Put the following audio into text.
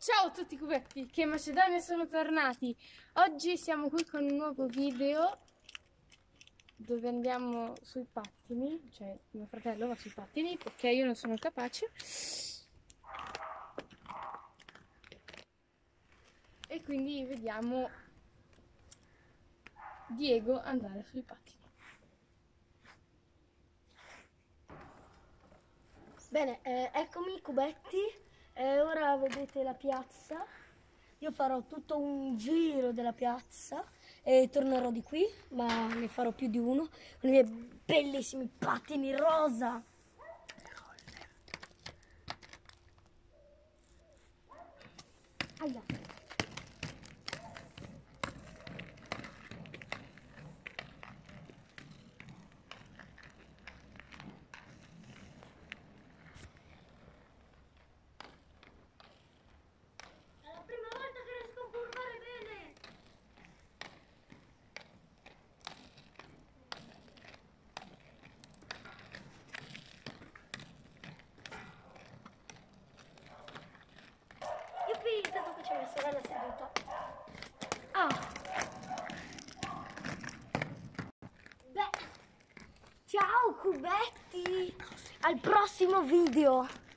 Ciao a tutti cubetti, che in Macedonia sono tornati. Oggi siamo qui con un nuovo video dove andiamo sui pattini, cioè mio fratello va sui pattini perché io non sono capace. E quindi vediamo Diego andare sui pattini. Bene, eccomi cubetti, ora vedete la piazza. Io farò tutto un giro della piazza e tornerò di qui, ma ne farò più di uno con i miei bellissimi pattini rosa. Aia. È la prima volta che riesco a curvare bene. Yuppie, tanto che c'è mia sorella seduta. Ah. Beh, ciao cubetti, al prossimo video.